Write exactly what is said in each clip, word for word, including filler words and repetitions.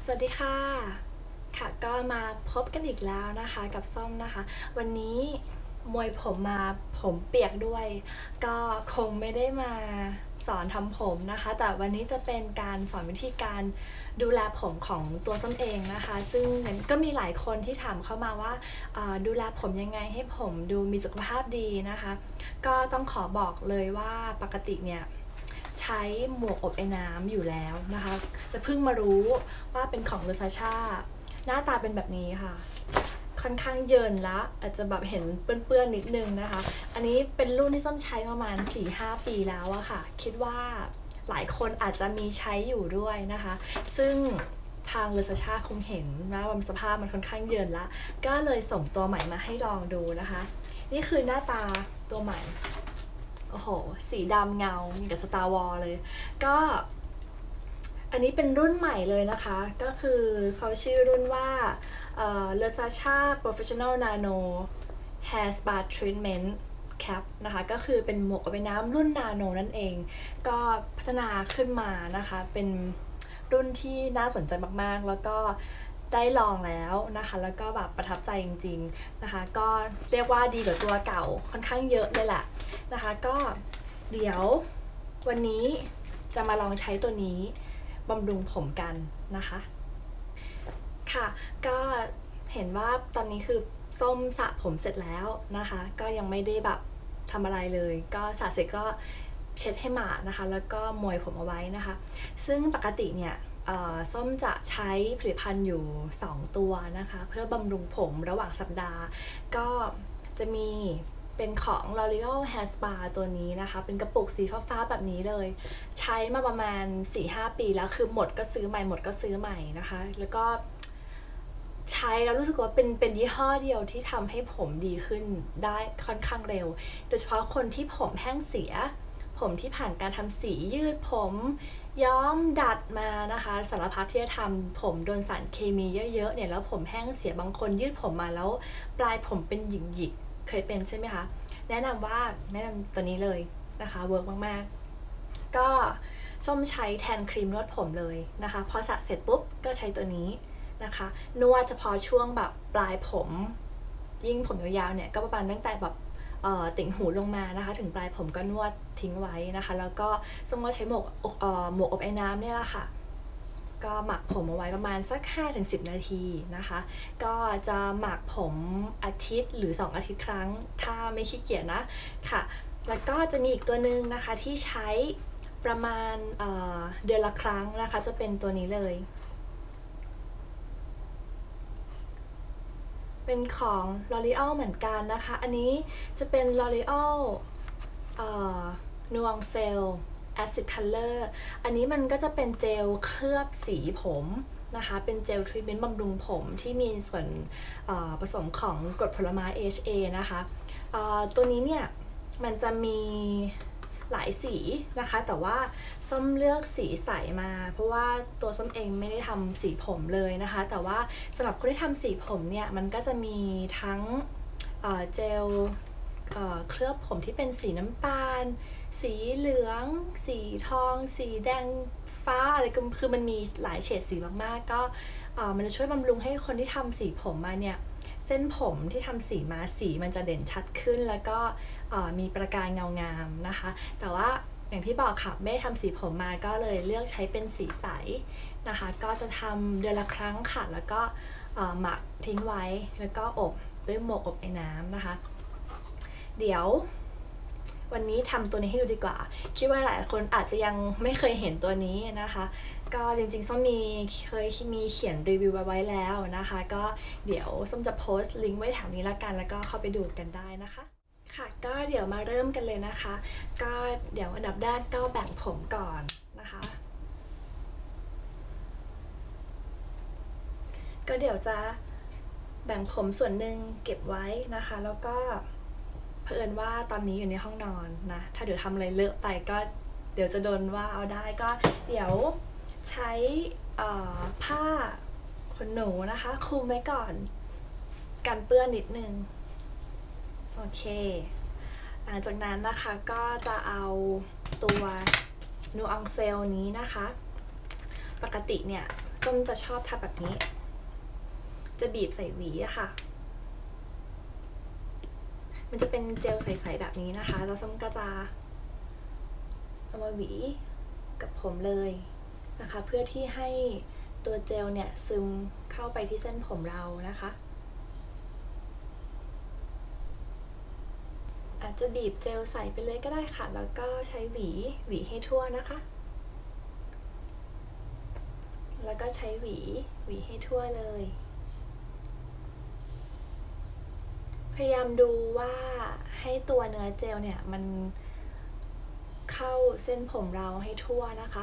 วัสดีค่ะค่ะก็มาพบกันอีกแล้วนะคะกับส้มนะคะวันนี้มวยผมมาผมเปียกด้วยก็คงไม่ได้มาสอนทำผมนะคะแต่วันนี้จะเป็นการสอนวิธีการดูแลผมของตัวส้มเองนะคะซึ่งก็มีหลายคนที่ถามเข้ามาว่าดูแลผมยังไงให้ผมดูมีสุขภาพดีนะคะก็ต้องขอบอกเลยว่าปกติเนี่ยใช้หมวกอบไอ้น้ำอยู่แล้วนะคะแต่เพิ่งมารู้ว่าเป็นของเลอซาชาหน้าตาเป็นแบบนี้ค่ะค่อนข้างเยินละอาจจะแบบเห็นเปื้อนๆนิดนึงนะคะอันนี้เป็นรุ่นที่ส้มใช้ประมาณ สี่ห้า ปีแล้วอะค่ะคิดว่าหลายคนอาจจะมีใช้อยู่ด้วยนะคะซึ่งทางเลอซาชาคงเห็นว่าวันสภาพมันค่อนข้างเยินละก็เลยส่งตัวใหม่มาให้ลองดูนะคะนี่คือหน้าตาตัวใหม่โอ้โหสีดำเงามีกับ Star Wars เลยก็อันนี้เป็นรุ่นใหม่เลยนะคะก็คือเขาชื่อรุ่นว่าเลอซาชา Professional Nano Hair Spa Treatment Cap นะคะก็คือเป็นหมวกอบไอ้น้ำรุ่นนาโนนั่นเองก็พัฒนาขึ้นมานะคะเป็นรุ่นที่น่าสนใจมากๆแล้วก็ได้ลองแล้วนะคะแล้วก็แบบประทับใจจริงๆนะคะก็เรียกว่าดีกว่าตัวเก่าค่อนข้างเยอะเลยแหละนะคะก็เดี๋ยววันนี้จะมาลองใช้ตัวนี้บำรุงผมกันนะคะค่ะก็เห็นว่าตอนนี้คือส้มสระผมเสร็จแล้วนะคะก็ยังไม่ได้แบบทำอะไรเลยก็สระเสร็จก็เช็ดให้หมาดนะคะแล้วก็มวยผมเอาไว้นะคะซึ่งปกติเนี่ยส้มจะใช้ผลิตภัณฑ์อยู่สองตัวนะคะเพื่อบำรุงผมระหว่างสัปดาห์ก็จะมีเป็นของ L'Oreal Hair Spa ตัวนี้นะคะเป็นกระปุกสีฟ้าๆแบบนี้เลยใช้มาประมาณ สี่ห้า ปีแล้วคือหมดก็ซื้อใหม่หมดก็ซื้อใหม่นะคะแล้วก็ใช้แล้วรู้สึกว่าเป็นเป็นยี่ห้อเดียวที่ทำให้ผมดีขึ้นได้ค่อนข้างเร็วโดยเฉพาะคนที่ผมแห้งเสียผมที่ผ่านการทำสียืดผมย้อมดัดมานะคะสารพัดที่จะทำผมโดนสารเคมีเยอะๆเนี่ยแล้วผมแห้งเสียบางคนยืดผมมาแล้วปลายผมเป็นหยิกๆเคยเป็นใช่ไหมคะแนะนำว่าแนะนำตัวนี้เลยนะคะเวิร์กมากๆก็ส้มใช้แทนครีมนวดผมเลยนะคะพอสระเสร็จปุ๊บก็ใช้ตัวนี้นะคะนวดเฉพาะช่วงแบบปลายผมยิ่งผมยาวๆเนี่ยก็ประมาณตั้งแต่แบบติ่งหูลงมานะคะถึงปลายผมก็นวดทิ้งไว้นะคะแล้วก็ส้มก็ใช้หมวกหมวกอบไอ้น้ำเนี่ยแหละค่ะก็หมักผมเอาไว้ประมาณสัก ห้าถึงสิบ นาทีนะคะก็จะหมักผมอาทิตย์หรือสองอาทิตย์ครั้งถ้าไม่ขี้เกียจนะค่ะแล้วก็จะมีอีกตัวนึงนะคะที่ใช้ประมาณ เ, เดือนละครั้งนะคะจะเป็นตัวนี้เลยเป็นของ L'Oreal เหมือนกันนะคะอันนี้จะเป็น L'Oreal เอ่อ Nuancel Acid Color อันนี้มันก็จะเป็นเจลเคลือบสีผมนะคะเป็นเจลทรีทเมนต์บำรุงผมที่มีส่วนผสมของกรดผลไม้ เอ เอช เอ นะคะตัวนี้เนี่ยมันจะมีหลายสีนะคะแต่ว่าส้มเลือกสีใสมาเพราะว่าตัวส้มเองไม่ได้ทำสีผมเลยนะคะแต่ว่าสำหรับคนที่ทำสีผมเนี่ยมันก็จะมีทั้งเจลเคลือบผมที่เป็นสีน้ำตาลสีเหลืองสีทองสีแดงฟ้าอะไรก็คือมันมีหลายเฉดสีมากๆก็มันจะช่วยบำรุงให้คนที่ทำสีผมมาเนี่ยเส้นผมที่ทำสีมาสีมันจะเด่นชัดขึ้นแล้วก็มีประกายเงางามนะคะแต่ว่าอย่างที่บอกค่ะไม่ทำสีผมมาก็เลยเลือกใช้เป็นสีใสนะคะก็จะทำเดือนละครั้งค่ะแล้วก็หมักทิ้งไว้แล้วก็อบด้วยหมวกอบไอ้น้ำนะคะเดี๋ยววันนี้ทำตัวนี้ให้ดูดีกว่าคิดว่าหลายคนอาจจะยังไม่เคยเห็นตัวนี้นะคะก็จริงๆส้มมีเคยมีเขียนรีวิวไว้แล้วนะคะก็เดี๋ยวส้มจะโพสต์ลิงก์ไว้แถวนี้ละกันแล้วก็เข้าไปดูกันได้นะคะค่ะก็เดี๋ยวมาเริ่มกันเลยนะคะก็เดี๋ยวอันดับแรกก็แบ่งผมก่อนนะคะก็เดี๋ยวจะแบ่งผมส่วนหนึ่งเก็บไว้นะคะแล้วก็เผอิญว่าตอนนี้อยู่ในห้องนอนนะถ้าเดี๋ยวทำอะไรเลอะไปก็เดี๋ยวจะโดนว่าเอาได้ก็เดี๋ยวใช้ผ้าขนหนูนะคะคลุมไว้ก่อนกันเปื้อนนิดนึงโอเคหลังจากนั้นนะคะก็จะเอาตัวนูอองเซลนี้นะคะปกติเนี่ยส้มจะชอบทำแบบนี้จะบีบใส่หวีอะค่ะมันจะเป็นเจลใสๆแบบนี้นะคะแล้วส้มก็จะเอามาหวีกับผมเลยนะคะเพื่อที่ให้ตัวเจลเนี่ยซึมเข้าไปที่เส้นผมเรานะคะอาจจะบีบเจลใส่ไปเลยก็ได้ค่ะแล้วก็ใช้หวีหวีให้ทั่วนะคะแล้วก็ใช้หวีหวีให้ทั่วเลยพยายามดูว่าให้ตัวเนื้อเจลเนี่ยมันเข้าเส้นผมเราให้ทั่วนะคะ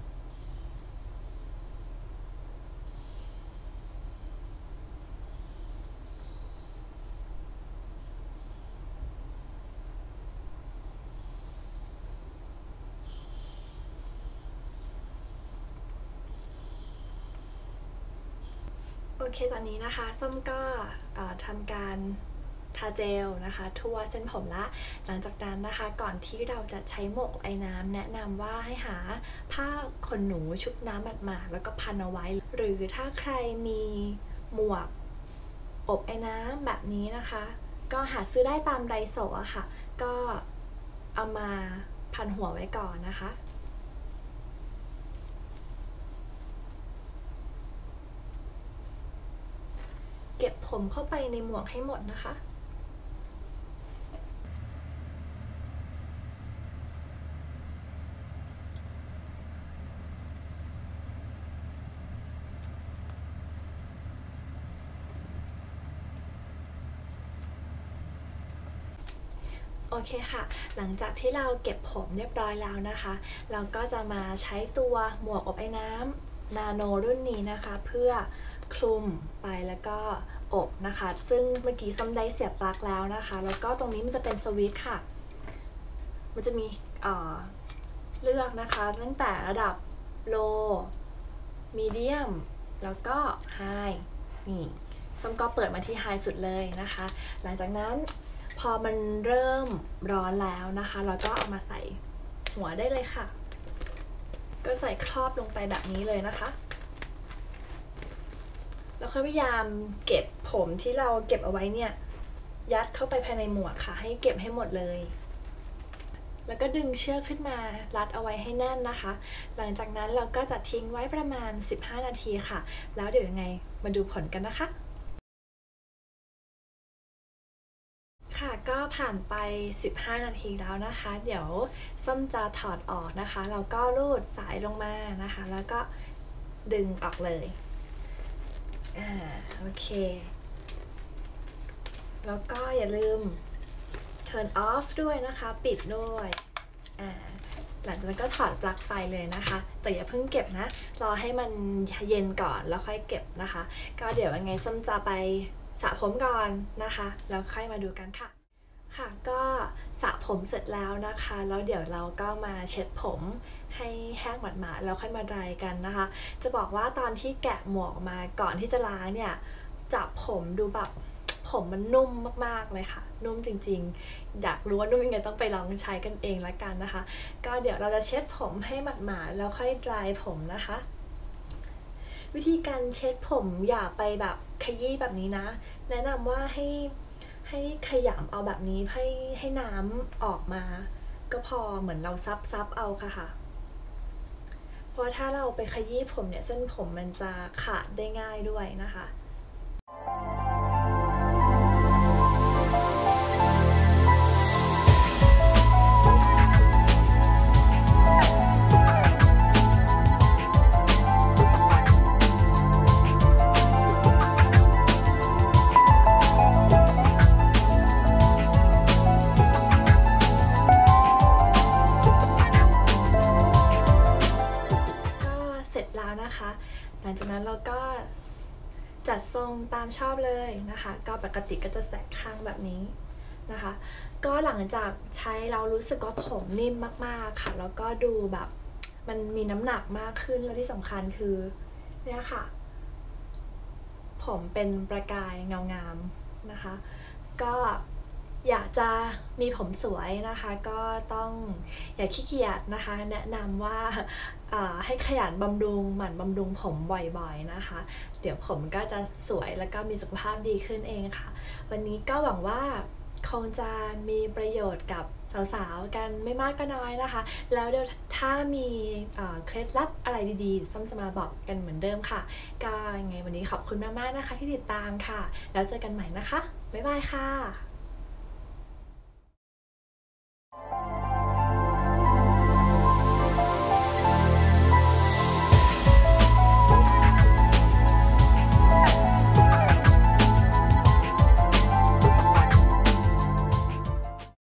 โอเคตอนนี้นะคะส้มก็ทำการทาเจลนะคะทั่วเส้นผมละหลังจากนั้นนะคะก่อนที่เราจะใช้หมวกไอ้น้ำแนะนำว่าให้หาผ้าขนหนูชุบน้ำหมาดๆแล้วก็พันเอาไว้หรือถ้าใครมีหมวกอบไอ้น้ำแบบนี้นะคะก็หาซื้อได้ตามไดโซะค่ะก็เอามาพันหัวไว้ก่อนนะคะเก็บผมเข้าไปในหมวกให้หมดนะคะโอเคค่ะหลังจากที่เราเก็บผมเรียบร้อยแล้วนะคะเราก็จะมาใช้ตัวหมวกอบไอ้น้ำนาโนรุ่นนี้นะคะเพื่อคลุมไปแล้วก็อบนะคะซึ่งเมื่อกี้ส้มได้เสียบปลั๊กแล้วนะคะแล้วก็ตรงนี้มันจะเป็นสวิตช์ค่ะมันจะมีเอ่อเลือกนะคะตั้งแต่ระดับ low medium แล้วก็ high นี่ส้มก็เปิดมาที่ high สุดเลยนะคะหลังจากนั้นพอมันเริ่มร้อนแล้วนะคะเราก็เอามาใส่หัวได้เลยค่ะก็ใส่ครอบลงไปแบบนี้เลยนะคะแล้วค่อยพยายามเก็บผมที่เราเก็บเอาไว้เนี่ยยัดเข้าไปภายในหมวกค่ะให้เก็บให้หมดเลยแล้วก็ดึงเชือกขึ้นมารัดเอาไว้ให้แน่นนะคะหลังจากนั้นเราก็จะทิ้งไว้ประมาณสิบห้านาทีค่ะแล้วเดี๋ยวยังไงมาดูผลกันนะคะค่ะก็ผ่านไปสิบห้านาทีแล้วนะคะเดี๋ยวส้มจะถอดออกนะคะแล้วก็ลูดสายลงมานะคะแล้วก็ดึงออกเลยอ่าโอเคแล้วก็อย่าลืม turn off ด้วยนะคะปิดด้วยอ่าหลังจากนั้นก็ถอดปลั๊กไฟเลยนะคะแต่อย่าเพิ่งเก็บนะรอให้มันเย็นก่อนแล้วค่อยเก็บนะคะก็เดี๋ยวยังไงส้มจะไปสระผมก่อนนะคะแล้วค่อยมาดูกันค่ะค่ะก็สระผมเสร็จแล้วนะคะแล้วเดี๋ยวเราก็มาเช็ดผมให้แห้งหมาดๆแล้วค่อยมาดรายกันนะคะจะบอกว่าตอนที่แกะหมวกมาก่อนที่จะล้างเนี่ยจับผมดูแบบผมมันนุ่มมากๆเลยค่ะนุ่มจริงๆอยากรู้ว่านุ่มยังไงต้องไปลองใช้กันเองละกันนะคะก็เดี๋ยวเราจะเช็ดผมให้หมาดๆแล้วค่อยดรายผมนะคะวิธีการเช็ดผมอย่าไปแบบขยี้แบบนี้นะแนะนำว่าให้ให้ขยำเอาแบบนี้ให้ให้น้ำออกมาก็พอเหมือนเราซับซับเอาค่ะค่ะเพราะถ้าเราไปขยี้ผมเนี่ยเส้นผมมันจะขาดได้ง่ายด้วยนะคะหลังจากนั้นเราก็จัดทรงตามชอบเลยนะคะก็ปกติก็จะแสกข้างแบบนี้นะคะก็หลังจากใช้เรารู้สึกว่าผมนิ่มมากๆค่ะแล้วก็ดูแบบมันมีน้ำหนักมากขึ้นแล้วที่สำคัญคือเนี่ยค่ะผมเป็นประกายเงางามนะคะก็อยากจะมีผมสวยนะคะก็ต้องอย่าขี้เกียจนะคะแนะนำว่าให้ขยันบำรุงหมั่นบำรุงผมบ่อยๆนะคะเดี๋ยวผมก็จะสวยแล้วก็มีสุขภาพดีขึ้นเองค่ะวันนี้ก็หวังว่าคงจะมีประโยชน์กับสาวๆกันไม่มากก็น้อยนะคะแล้วเดี๋ยวถ้ามีเคล็ดลับอะไรดีๆส้มจะมาบอกกันเหมือนเดิมค่ะก็ยังไงวันนี้ขอบคุณมากๆนะคะที่ติดตามค่ะแล้วเจอกันใหม่นะคะบ๊ายบายค่ะ